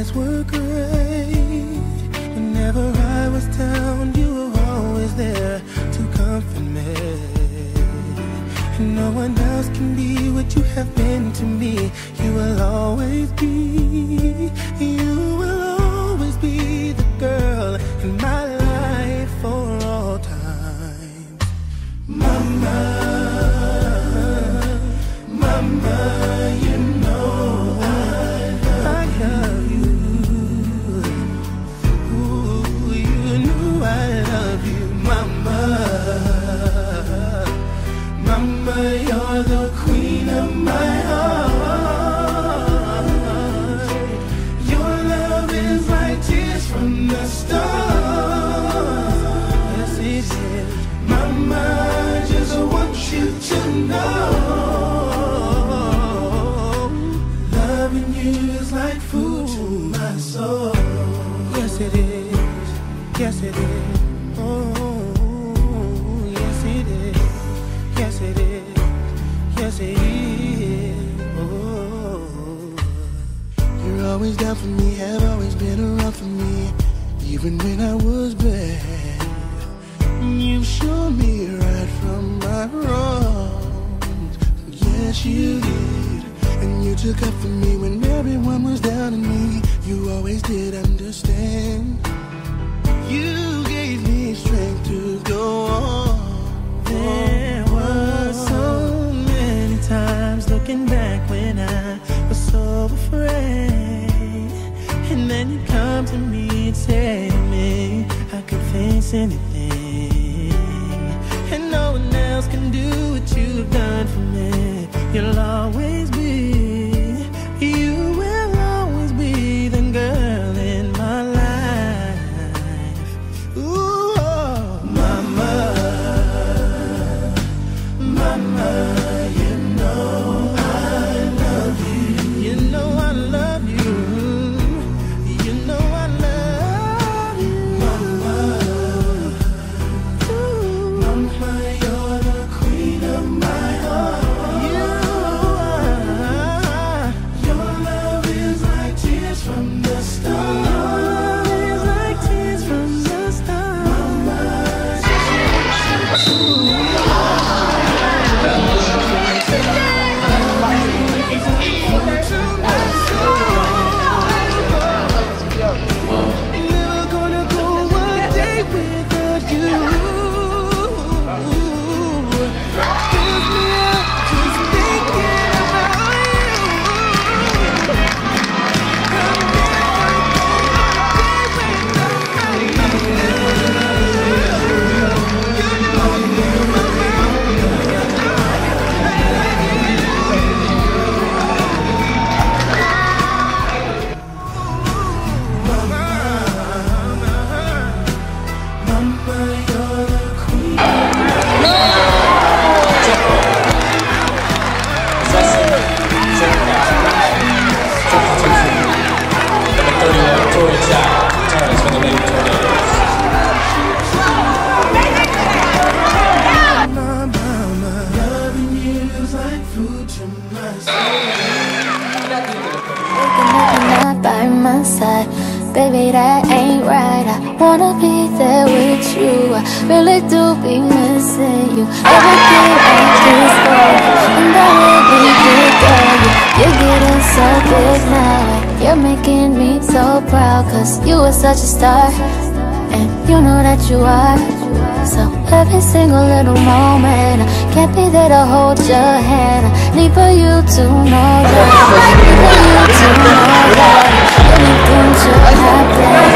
times were great. Whenever I was down, you were always there to comfort me. And no one else can be what you have been to me. You will always be, you will always be the girl in my life for all time. Mama, mama, you know I love you. Ooh, you know I love you, mama. Mama, you're the queen of my heart. Your love is like tears from the stars. Yes, it is. Mama, I just want you to know, loving you is like food to my soul. Yes, it is. Yes, it is. Oh, yes, it is. Yes, it is. Yes, it is. Oh, you're always down for me, have always been around for me, even when I was bad. You showed me right from my wrongs. Yes, you did. And you took up for me when everyone was down on me. You always did understand. You gave me strength to go on. There were so many times looking back when I was so afraid. And then you come to me and say to me, I could face anything, and no one else can do what you've done for me. You'll always be, you will always be the girl in my life. Ooh, oh, mama, mama, you know I love you. You know I love you. You know I love you, mama. Ooh, mama, you're the queen of my heart. You are. Your love is like tears from the stars. Your love is like tears from the stars. Mama, never gonna go one day without you. Fills me up just thinking about you. I'm never gonna go by my side, baby, that ain't right. I wanna be there with you. I really do be missing you. Everything ain't just right, and I really did you. You're getting so big now, and you're making me so proud, 'cause you are such a star, and you know that you are. So every single little moment, I can't be there to hold your hand. I need for you to know that, I need for you to know that anything should happen.